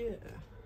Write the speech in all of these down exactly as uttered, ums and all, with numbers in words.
Yeah.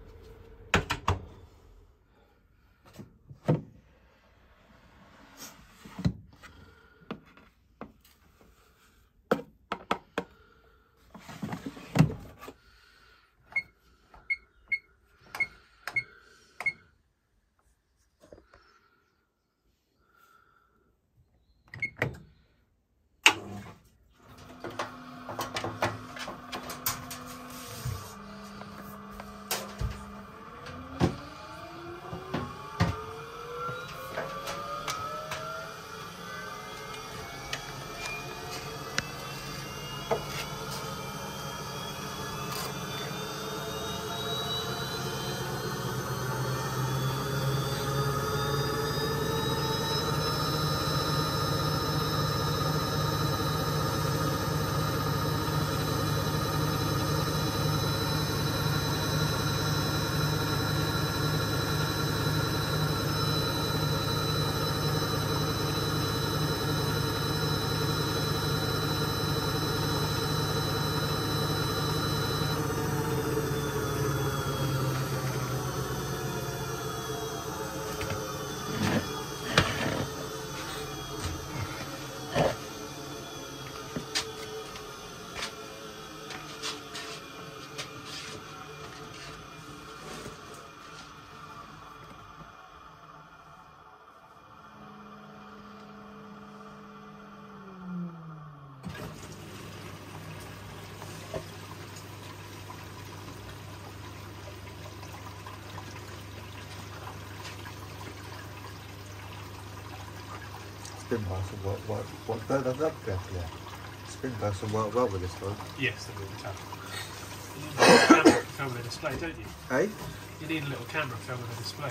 Spin burst will work, work, work, that, that, that, that, yeah. Spin burst will work well with this phone. Yes, they will can. You need a little camera to film the display, don't you? Hey? You need a little camera filming the display.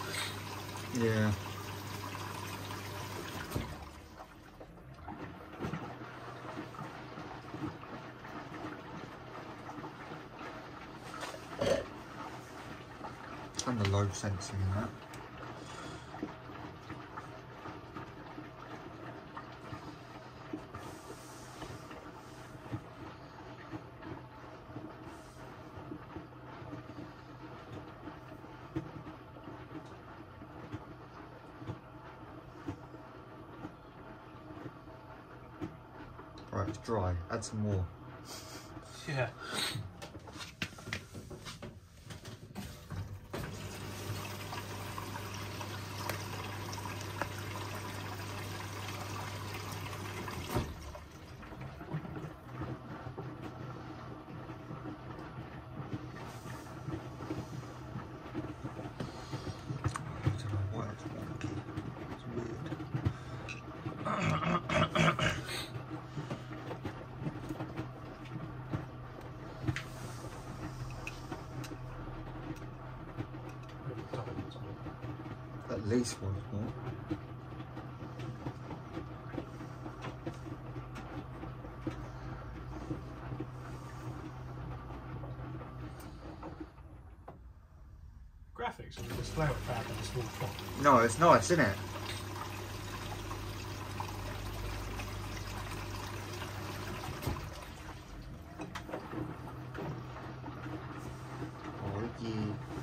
Yeah. And the load sensing in that. Right, it's dry. Add some more. Yeah. At least once more. Graphics on the display are bad in a small font. No, it's nice, isn't it? Oh, yeah.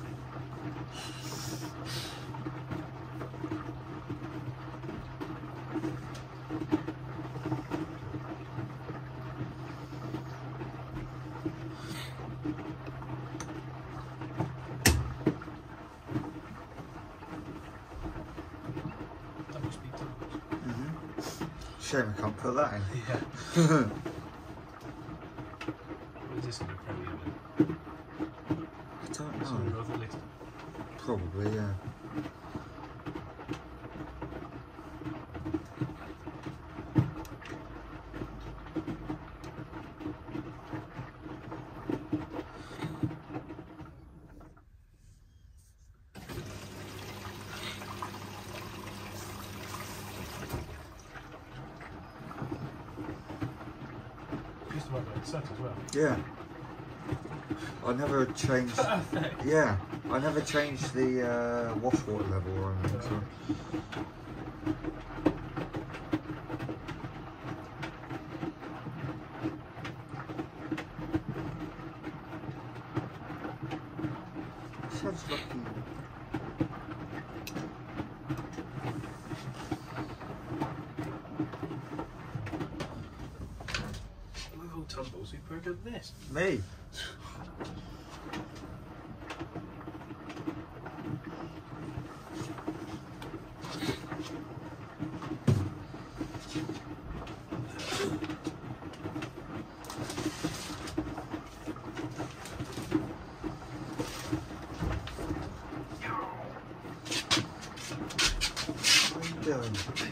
Shame I can't put that in. Yeah. Is this going to be premium? I don't It's all know. over the list. Probably, yeah. Used to work like that as well. Yeah. I never changed. Perfect. Yeah, I never changed the uh, wash water level or anything. So. sudslocky. With all tumbles, who programmed this? Me. Doing?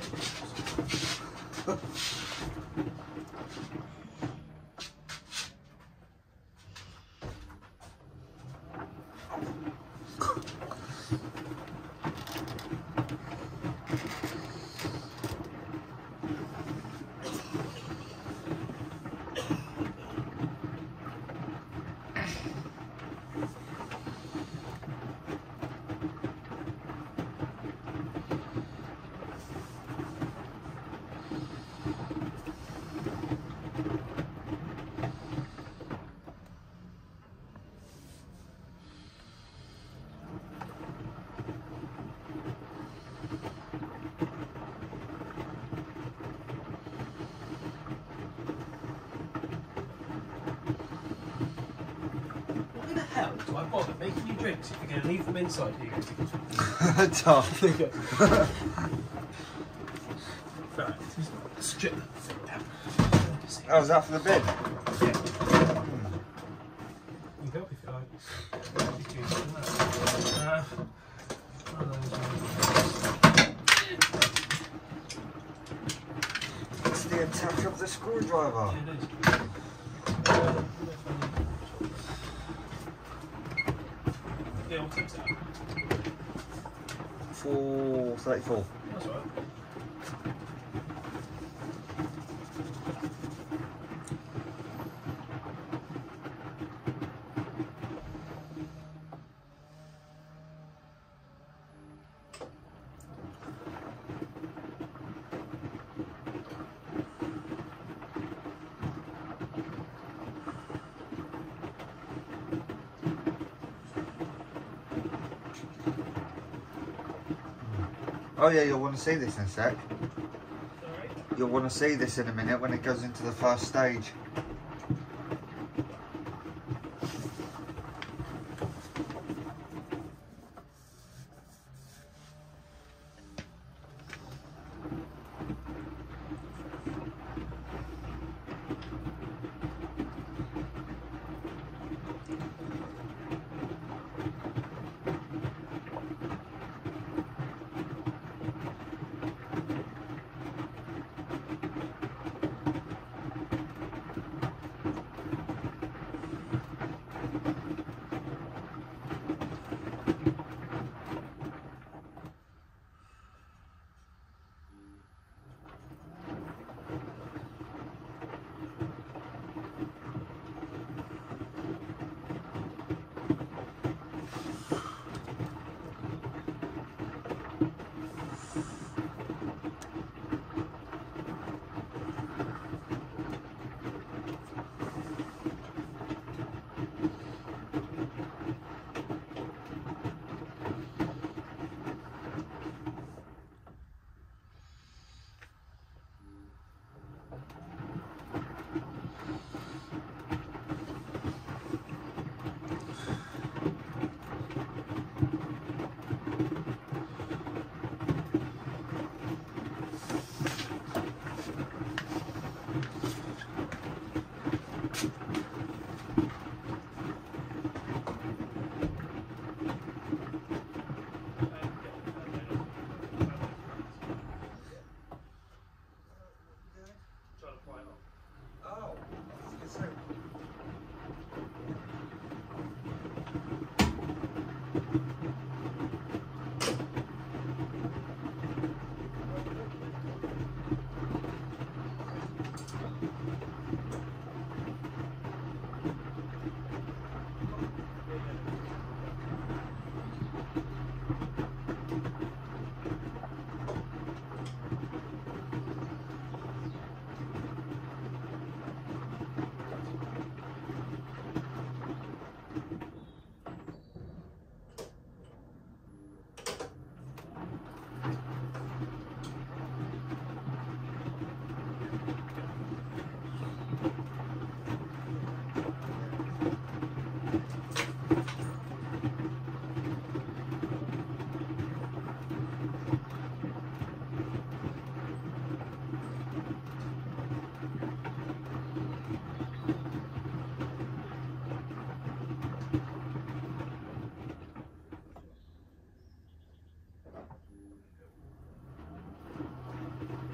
Hell, do I bother making you drinks if you're going to leave them inside here? Tough. Right, strip them. Oh, is that for the bin? Yeah. You can help if you like. Uh, It's the attack of the screwdriver. yeah, it is. Yeah, what time's that? four thirty-four. That's all right. Oh yeah, you'll want to see this in a sec. Alright. You'll want to see this in a minute when it goes into the first stage.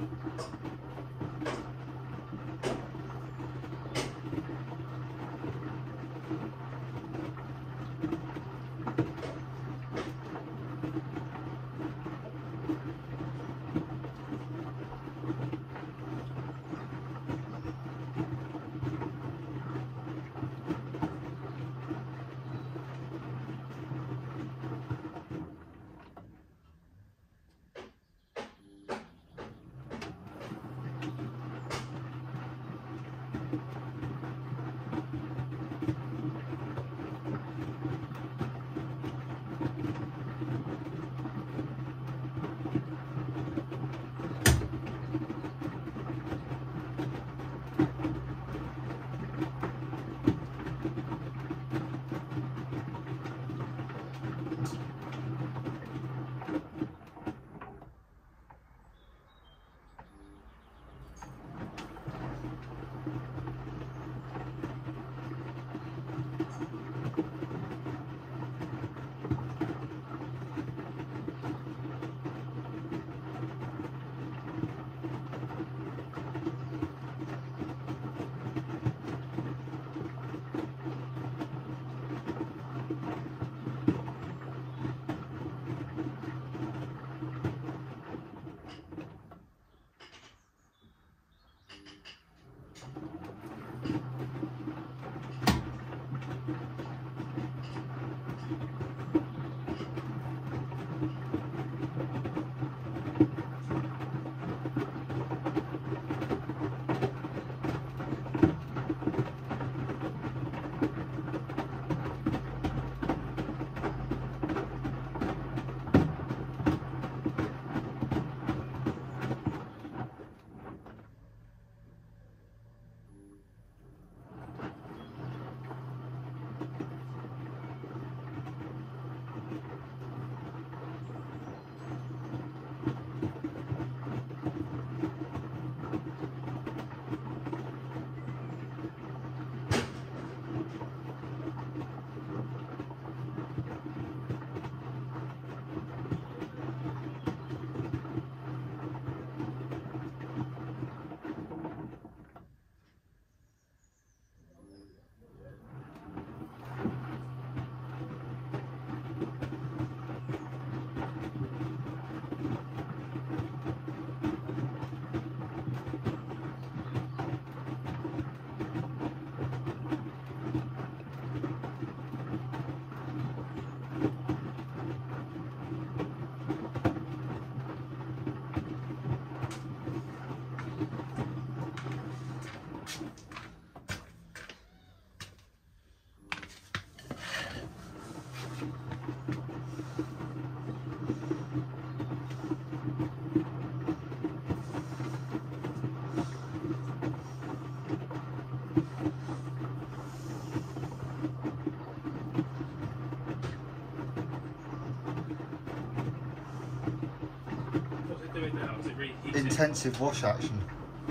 Intensive wash action.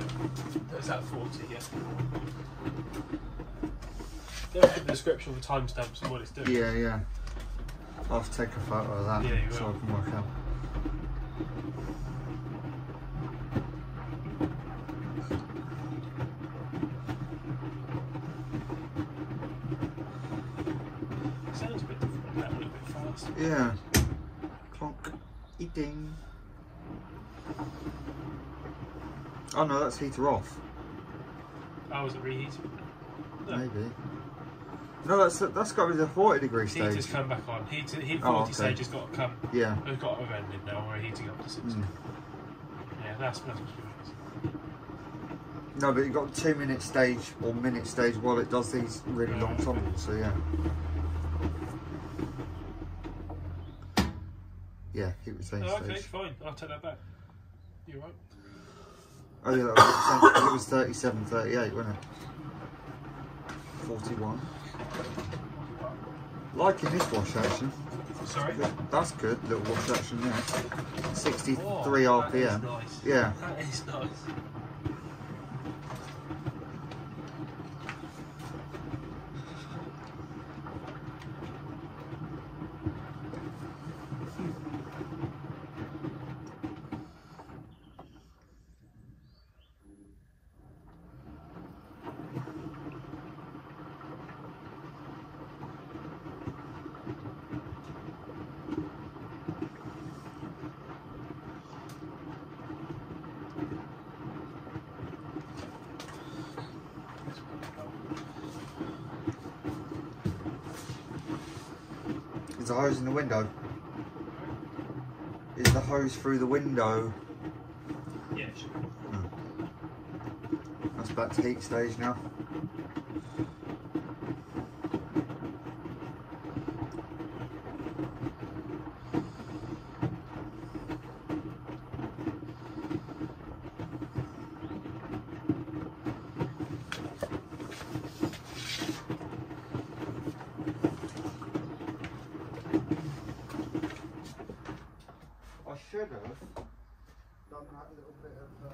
Is that forty? Yeah. They'll give the description of the timestamps and what it's doing. Yeah, yeah. I'll have to take a photo of that yeah, so will. I can work out. Sounds a bit different, that a little bit fast. Yeah. Clonk. Eating. Oh no, that's heater off. Oh, is it reheated? No. Maybe. No, that's that's got to be the forty degree stage. Heater's come back on. Heater, heat Oh, forty okay. stage has got to come. Yeah. It's got to have ended now. We're heating up to sixty. Mm. Yeah, that's that's what's good. No, but you've got two minute stage or minute stage while it does these really long tumbles, so yeah. Yeah, heat retain Oh, stage. okay, fine. I'll take that back. You're right. Oh yeah, that was the same, 'cause it was thirty-seven, thirty-eight, wasn't it? forty-one. Liking this wash action. Sorry? That's good, little wash action there. sixty-three Oh, R P M. that is nice. Yeah. That is nice. the hose in the window? Is the hose through the window? Yeah, sure. Hmm. That's back to heat stage now. I should have done that little bit of uh...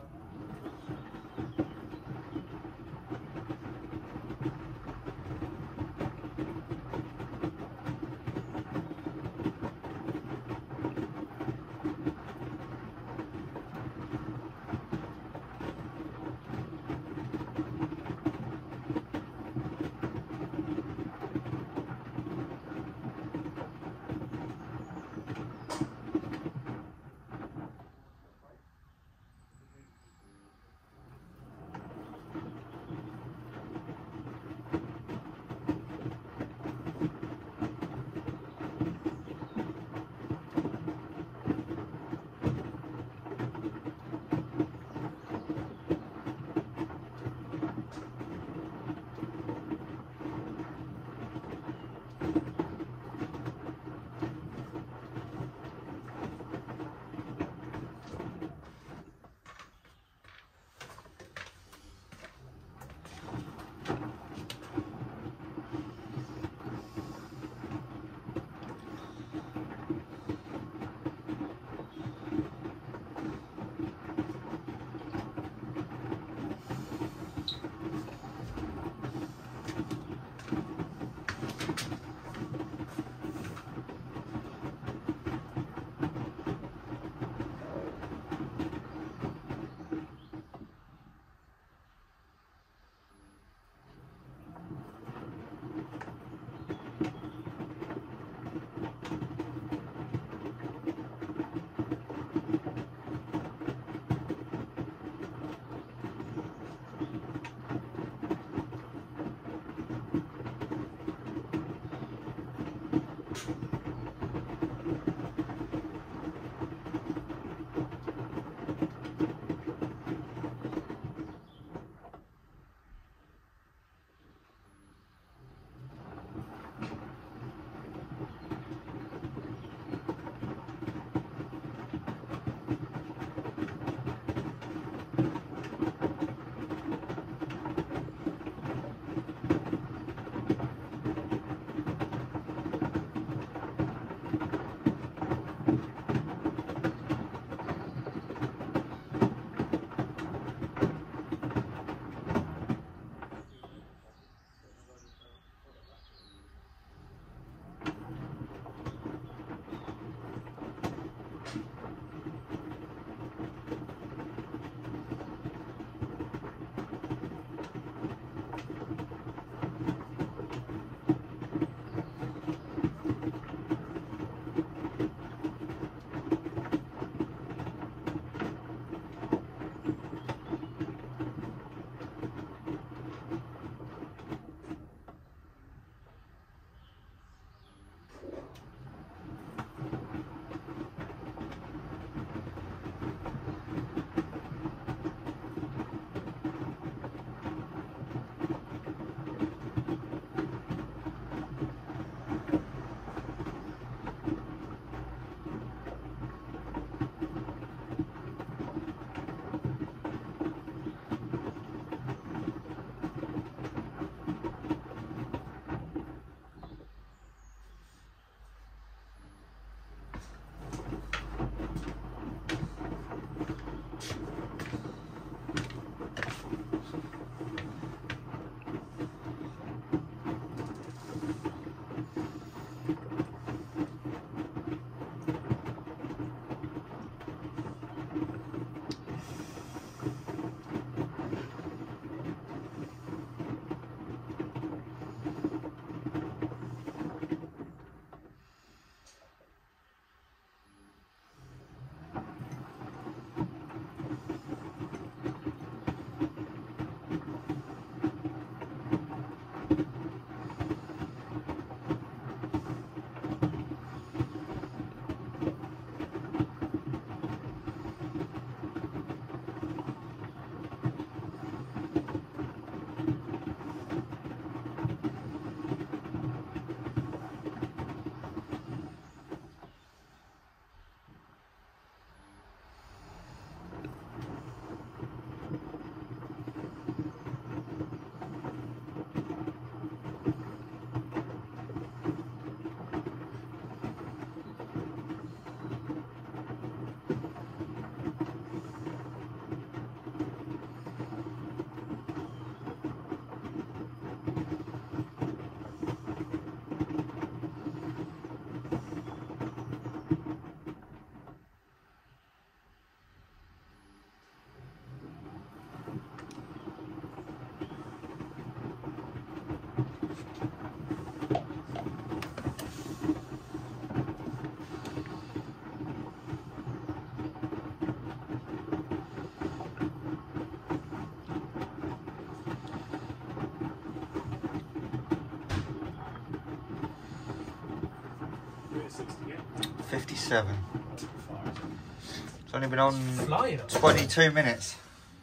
fifty-seven. It's only been on Flying twenty-two minutes.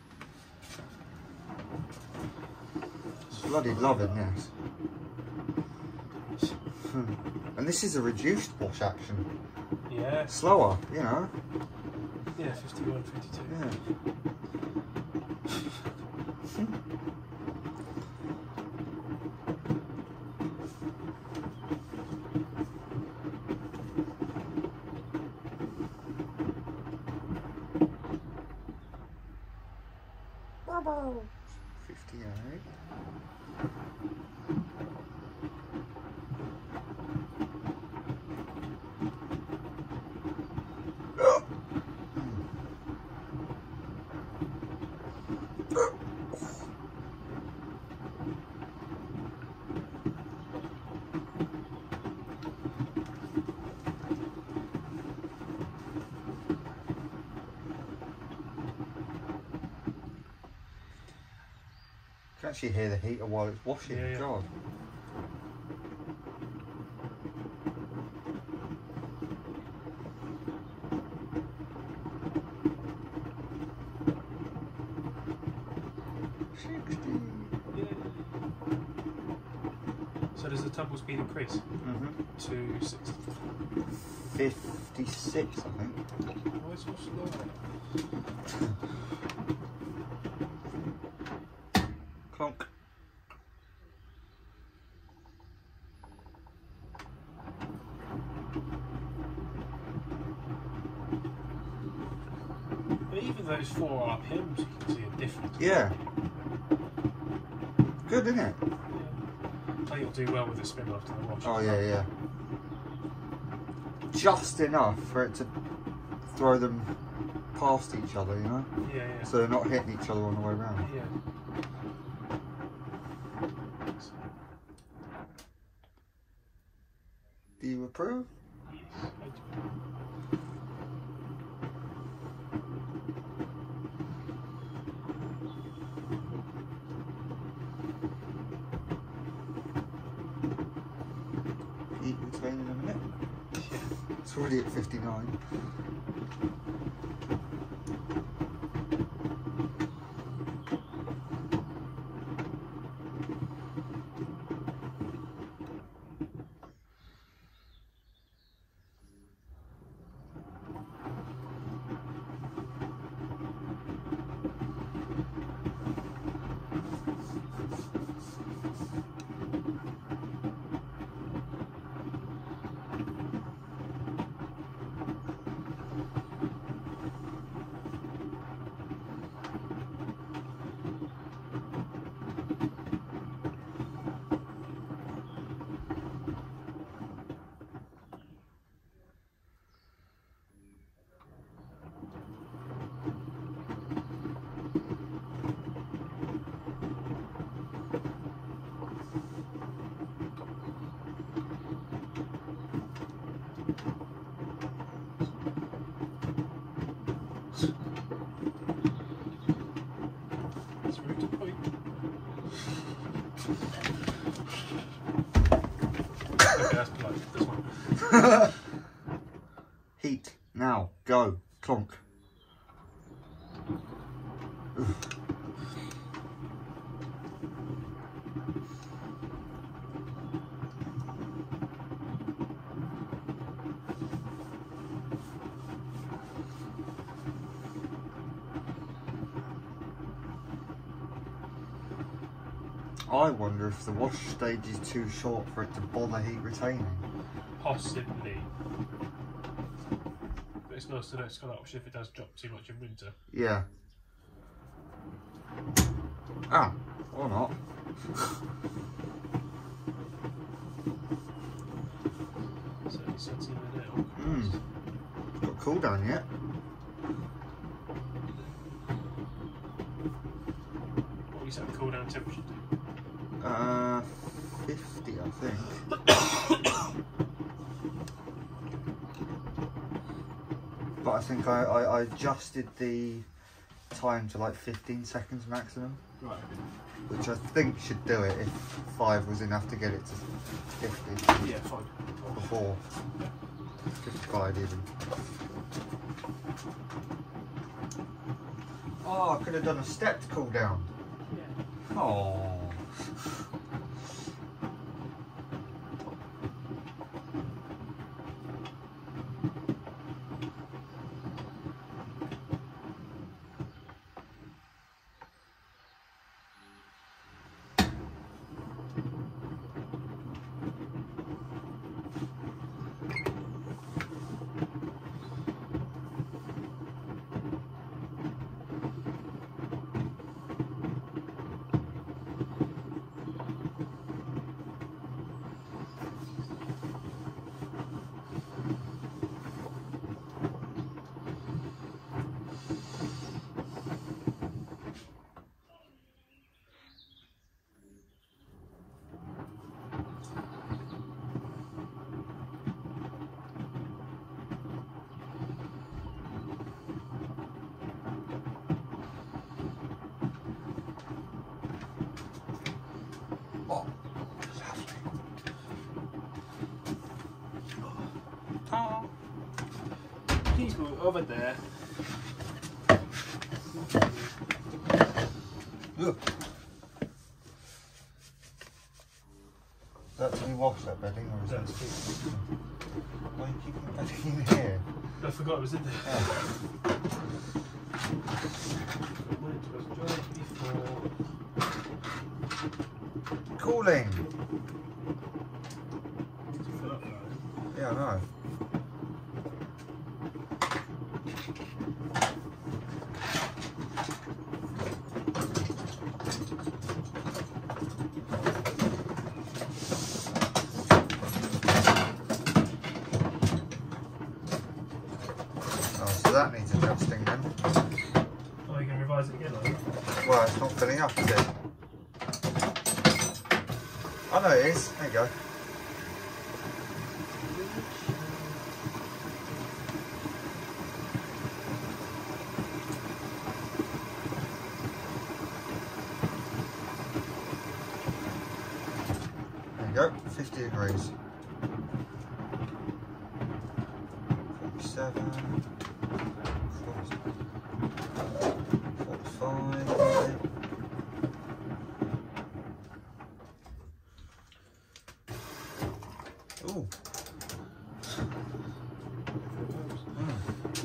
Bloody loving this. Hmm. And this is a reduced wash action. Yeah. Slower, you know. Yeah, fifty-one, fifty-two. Yeah. fifty-eight. You can actually hear the heater while it's washing. Yeah, yeah. God. sixty. Yeah. So does the tumble speed increase Mm-hmm. to sixty? fifty-six, I think. Why so slow? Clonk. But even those four R P Ms, you can see a difference. Yeah. Good, isn't it? Yeah. I think it'll do well with the spin after the wash. Oh, yeah, yeah. Just enough for it to throw them past each other, you know? Yeah, yeah. So they're not hitting each other on the way around. Yeah. Do you approve? Yes, I do. Heat retain in a minute. Yeah. It's already at fifty-nine. Let's move to point. Okay, that's polite. This one. Heat. Now. Go. Clonk. I wonder if the wash stage is too short for it to bother heat retaining. Possibly. But it's nice to know it's got option if it does drop too much in winter. Yeah. Ah, or not. Certainly suds in there now. Hmm. Got cool down yet? What do you set the cool down temperature to? Uh, fifty, I think. But I think I, I, I adjusted the time to like fifteen seconds maximum. Right. Which I think should do it if five was enough to get it to fifty Yeah, fine. before. fifty-five even. Oh, I could have done a stepped cool down. Yeah. Oh. Oh, Oh. Please move over there. look. Is that to be washed, that bedding, or is that? Why are you keeping bedding in here? I forgot it was in there. Oh. When it was dry before. Cooling. Fill up though. Yeah, I know. That needs adjusting then. Oh, you can revise it again, are you? Well, it's not filling up, is it? I know it is. There you go. There you go. fifty degrees. forty-seven. Ooh. Mm.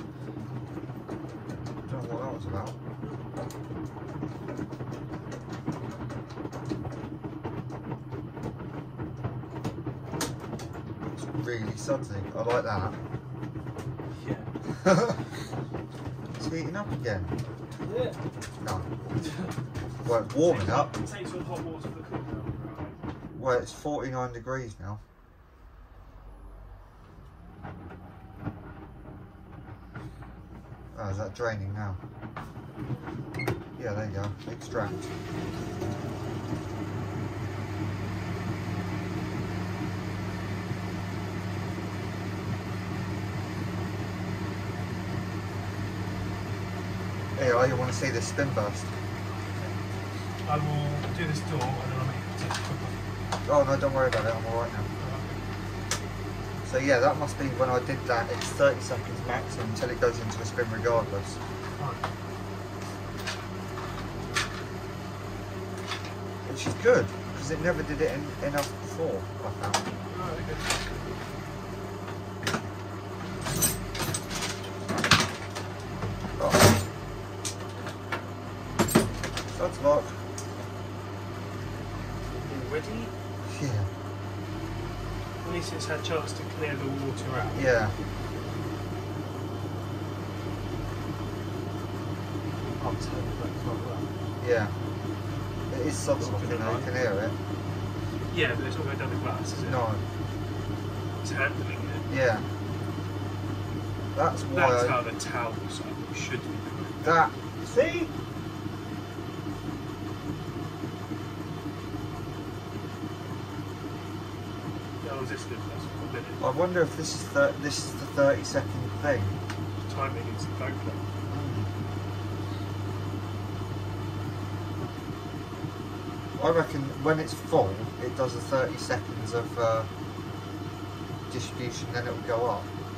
Don't know what that was about. It's really sudsy. I like that. Yeah. It's heating up again. Yeah. No. Well, it's warming up. It takes on hot water for the cooker. Well, it's forty-nine degrees now. Oh, is that draining now? Yeah, there you go. Extract. Anyway, you want to see this spin burst? I will do this door and then I'll make it take a quick Oh no, don't worry about it, I'm alright now. So yeah, that must be when I did that, it's thirty seconds maximum until it goes into a spin regardless. Which is good, because it never did it in, enough before, I found. Oh, okay. Sudslock. Already? Yeah. At least it's had a chance to clear the water out. Yeah. I'll turn it back quite well. Yeah. It is sudslock, you know, you can hear it. Yeah, but it's not going down the glass, is it? No. It's handling it. Yeah. That's why That's I... how the towels should be doing. That... See? I wonder if this is the this is the thirty second thing. Timing is back there. I reckon when it's full, it does a thirty seconds of uh, distribution, then it will go up.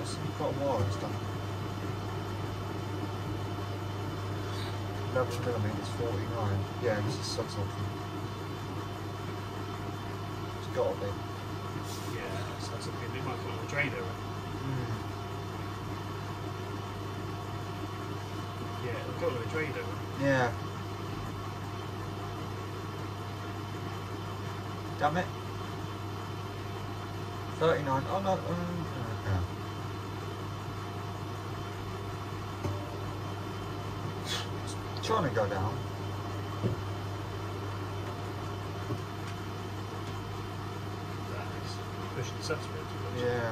So you've got a wire and stuff. eleven millimeters, forty-nine. Yeah, this is sudslock. It's got to be. Yeah, so that's something it might put on a drainer. Mm. Yeah, it'll go on a drainer. Yeah. Damn it. thirty-nine. Oh no. Um, okay. It's trying to go down. Nice. Pushing the substrate too much. Yeah.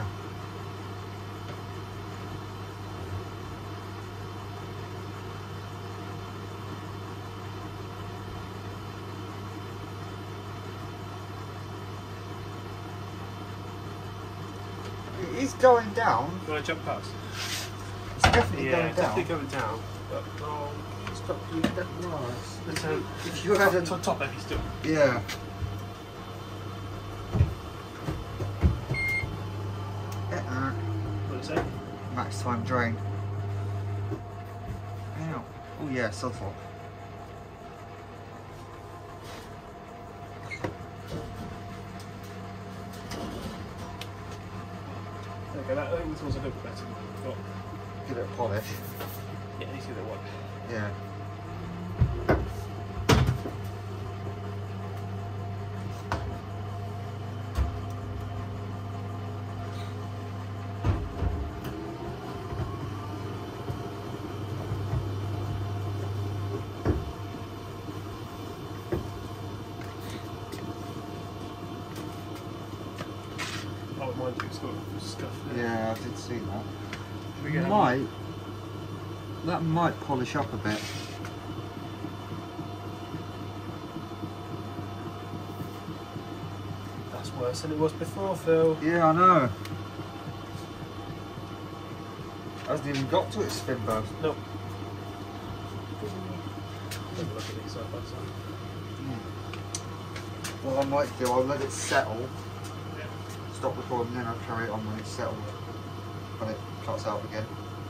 It is going down. You want to jump past? It's definitely Yeah, going it's down. definitely going down. But oh, Stop doing that. Nice. let's have If you had a top, top heavy still. yeah. Uh-uh. What is it? Max time drain. Ow. Oh yeah, sudslock. Okay, that I think this one's a little better than we've got. Give it a polish. Yeah, you see that one. Yeah. Oh, mine too. It's got scuff there. Yeah, I did see that. Should we get Might. That might polish up a bit. That's worse than it was before, Phil. Yeah, I know. Hasn't even got to its spin burst. Nope. Have a look at these side by side. What I might do, I'll let it settle, Yeah. stop recording, then I'll carry it on when it's settled, when it cuts out again.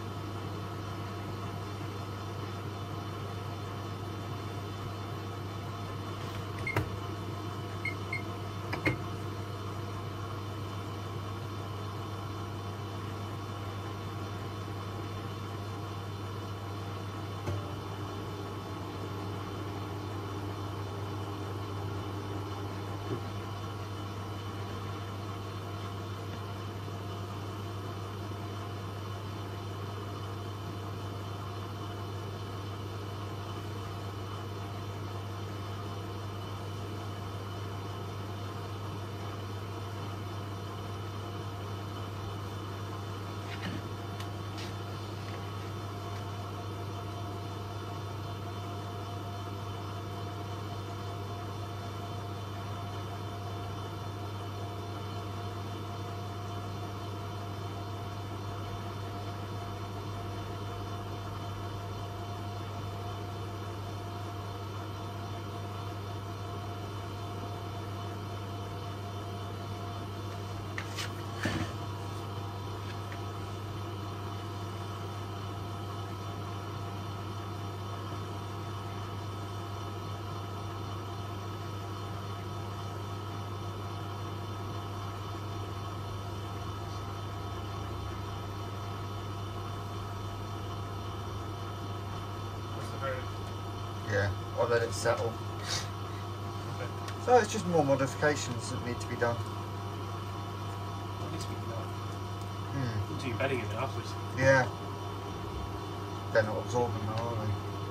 Yeah, I'll let it settle. Okay. So it's just more modifications that need to be done. What needs to be done? Hmm. Until you're bedding it afterwards. Yeah. They're not absorbing now, are they?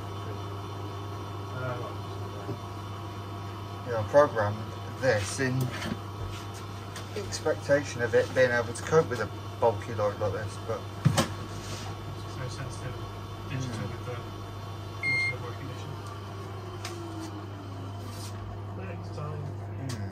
Uh, right. Yeah, I programmed this in expectation of it being able to cope with a bulky load like this, but It's very sensitive digital Mm. with the water level recognition. Next time. hmm.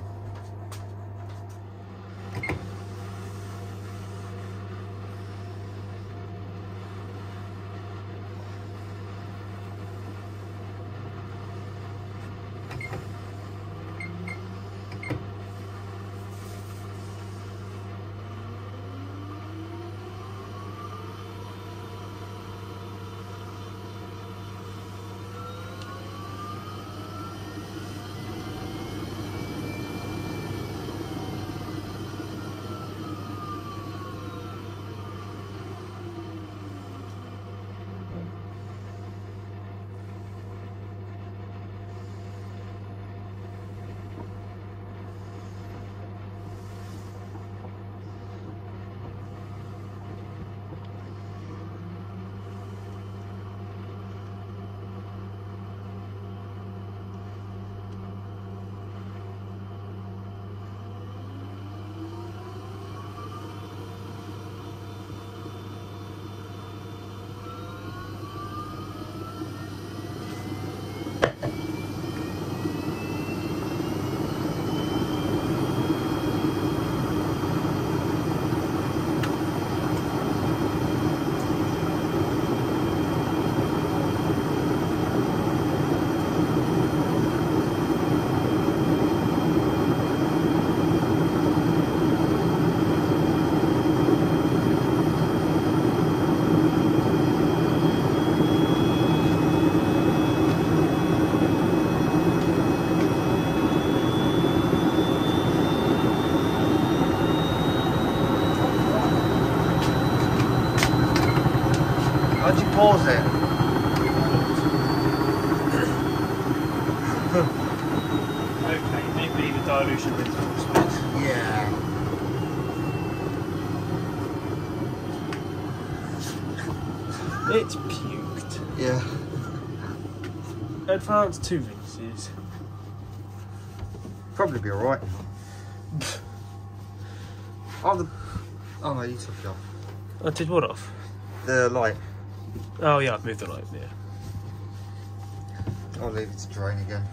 pause it. Okay, maybe the dilution went full space. Yeah. It's puked. Yeah. Advanced two rinses. Probably be alright. Oh, the... oh no, you took it off. I did what off? The light. Oh yeah, I've moved the light, yeah. I'll leave it to drain again.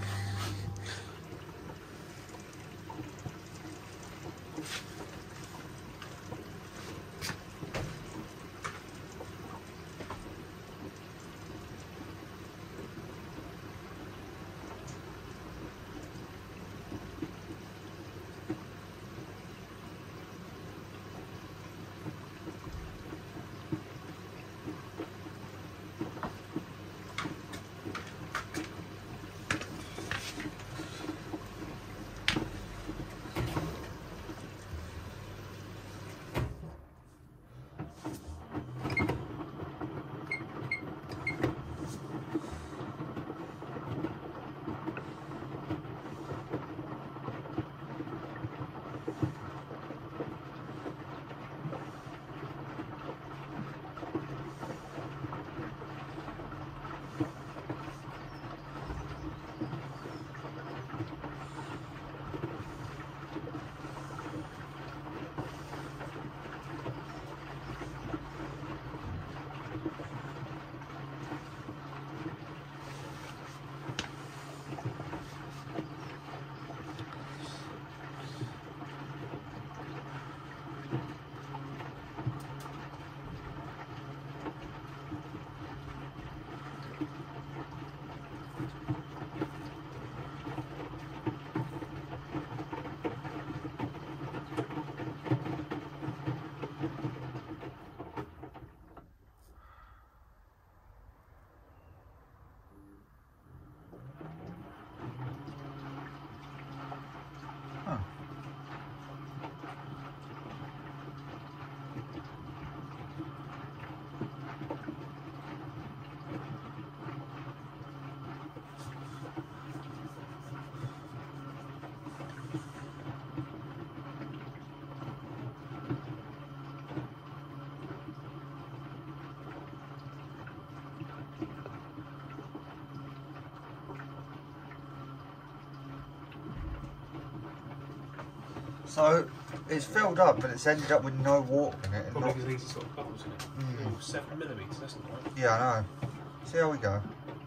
So it's filled up, but it's ended up with no water in it. And Probably not... because these are sort of bubbles in it. Mm. Ooh, seven millimetres, that's not right. Yeah, I know. See how we go.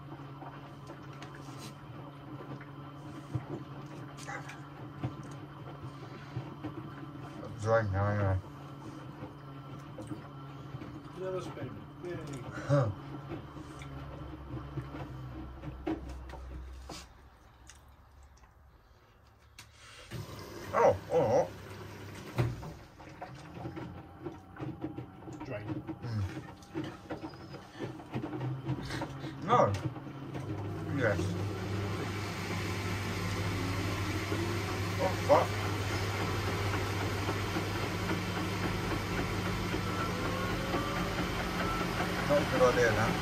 It's raining now anyway. No, that's better. Yay. Huh. Oh, alright. Drain. Mm. No. Yes. Oh, fuck. Not a good idea now.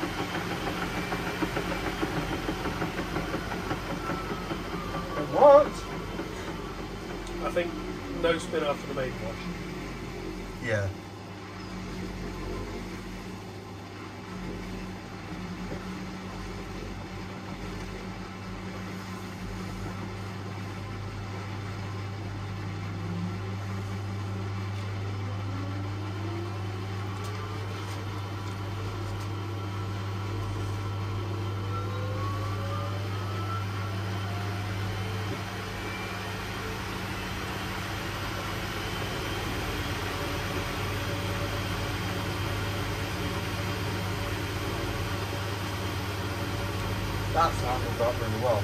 What? I think no spin after the main wash. Yeah. That's handled up really well.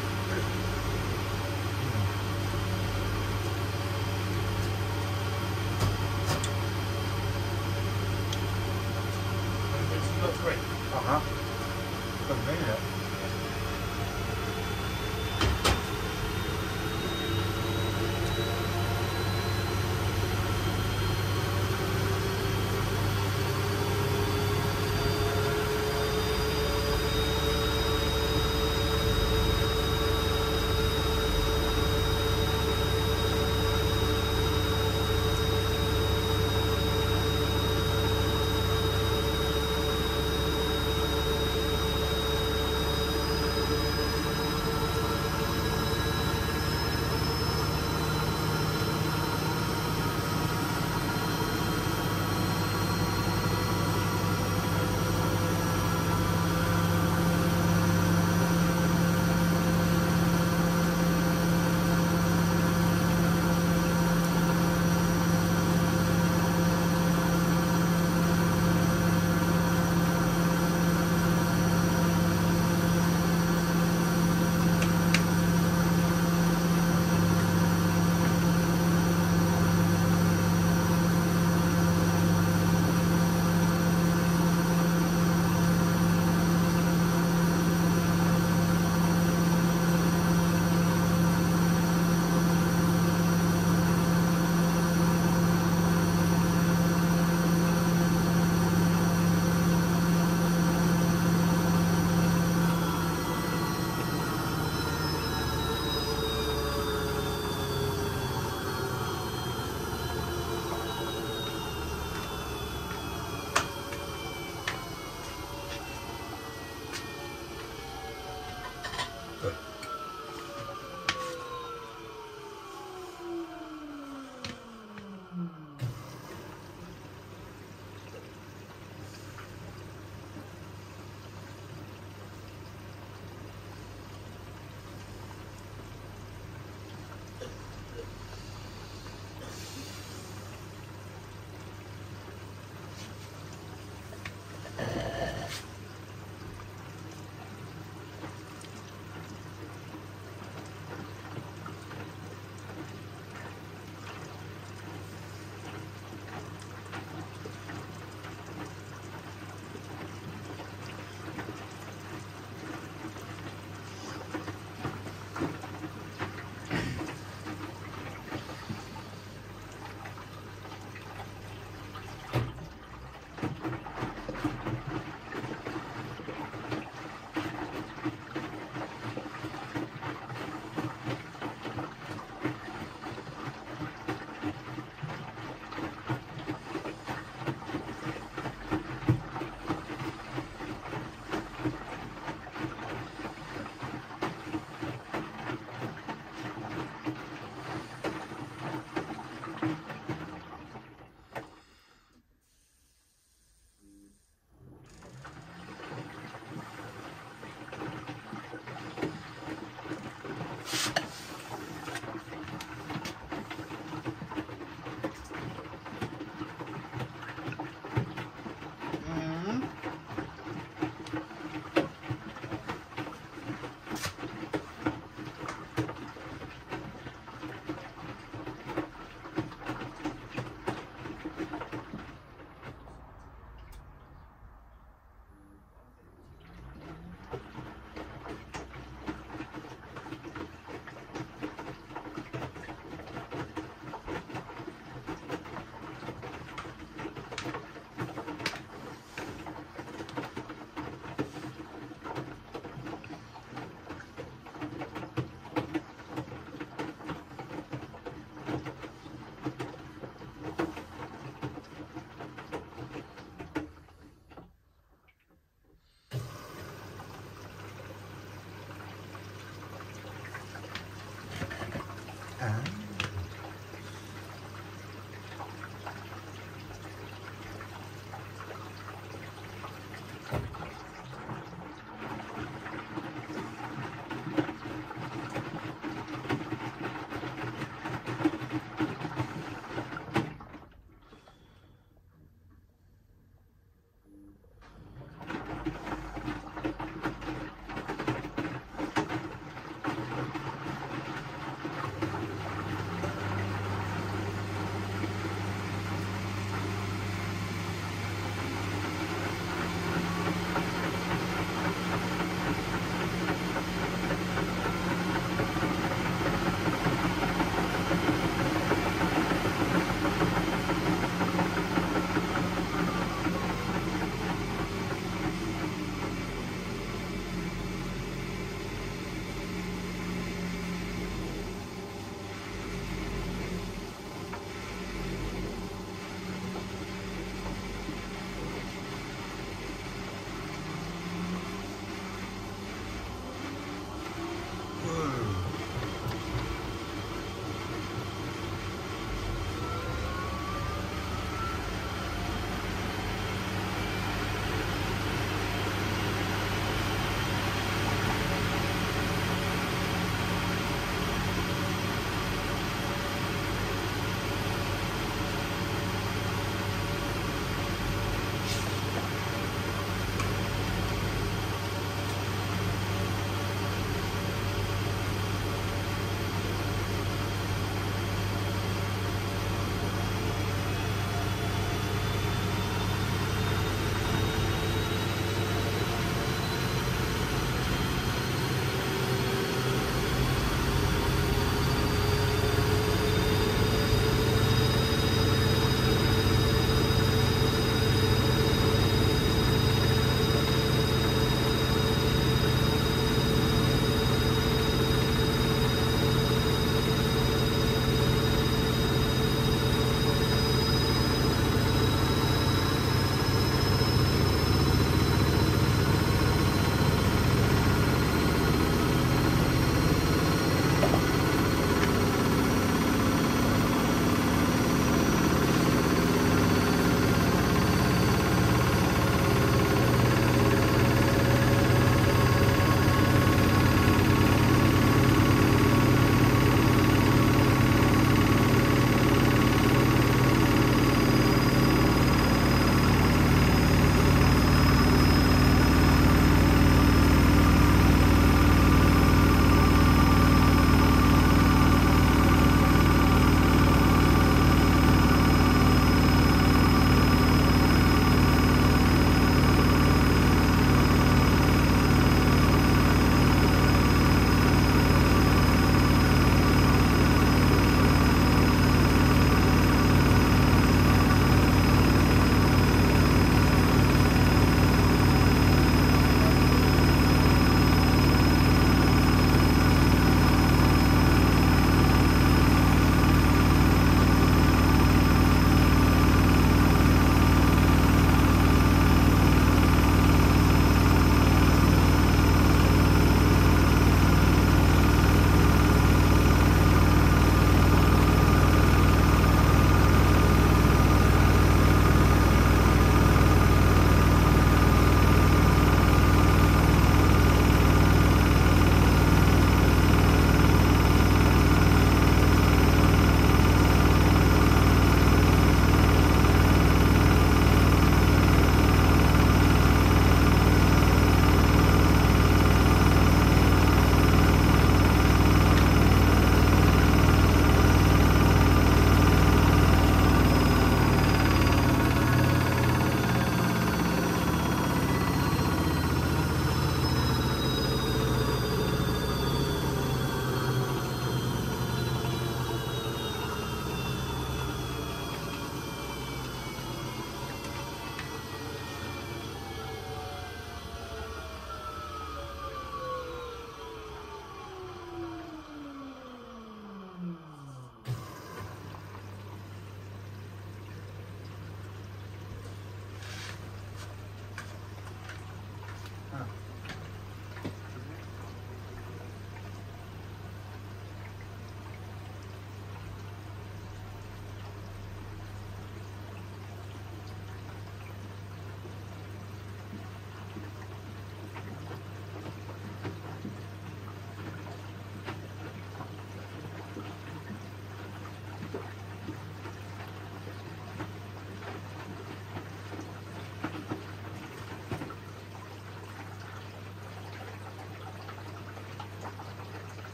It's not great. Uh-huh. Doesn't mean it.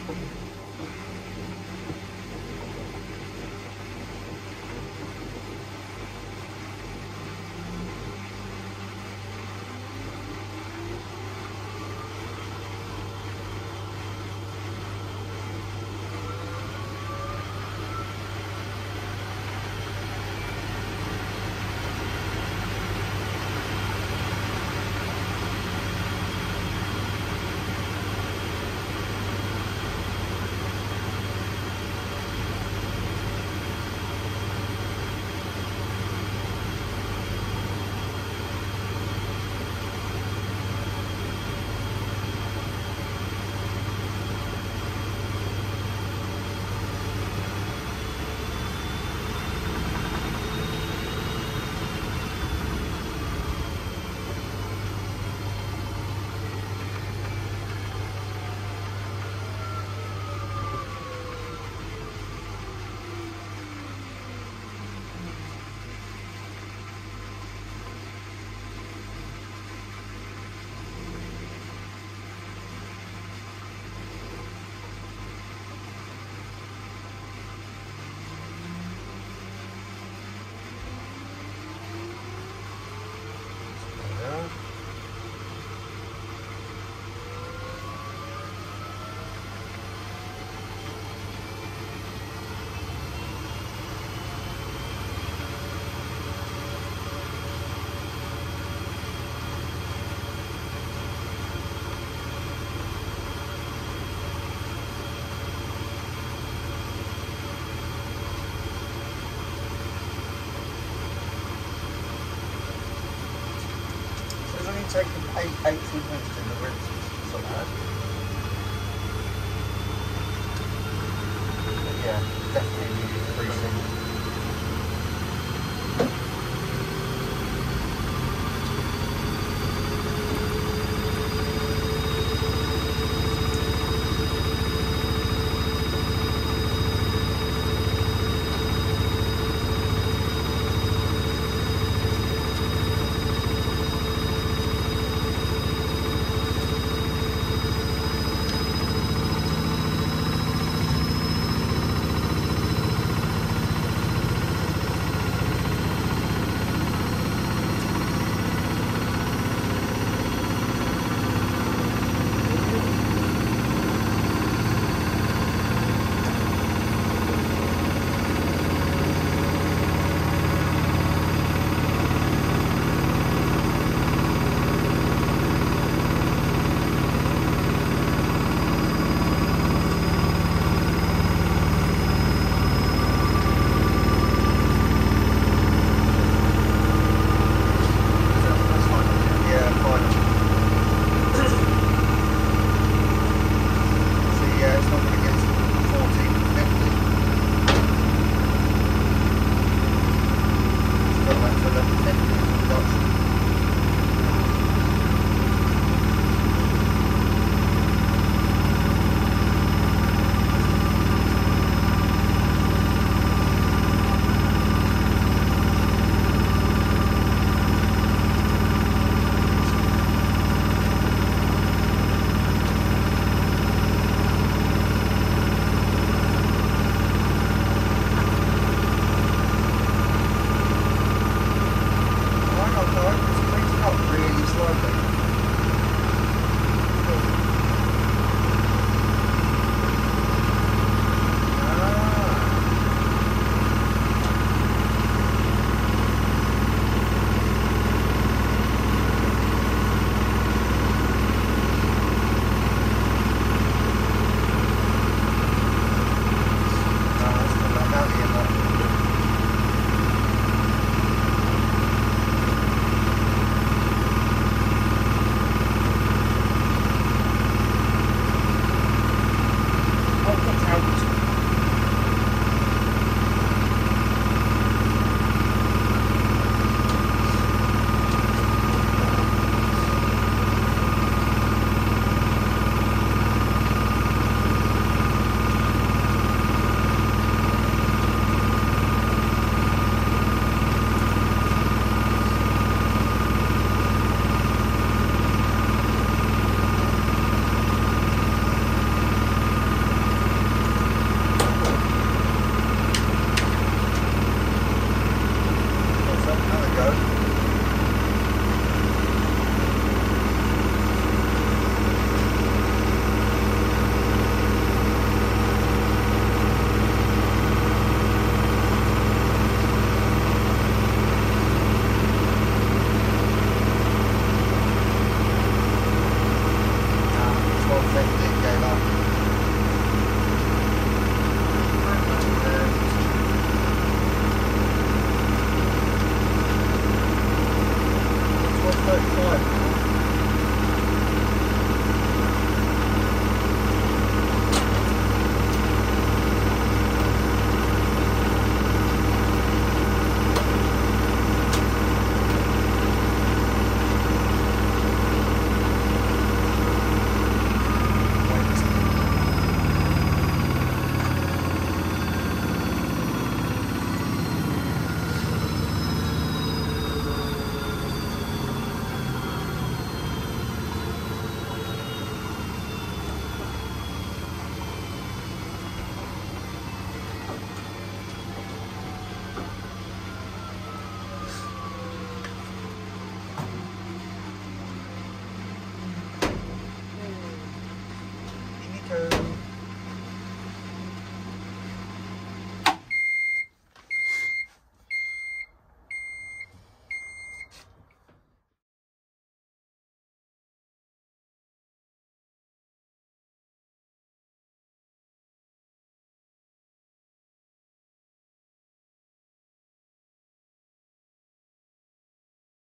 Taking eight, eighteen minutes in the rinse. It's not bad. But yeah, definitely needed three things. Then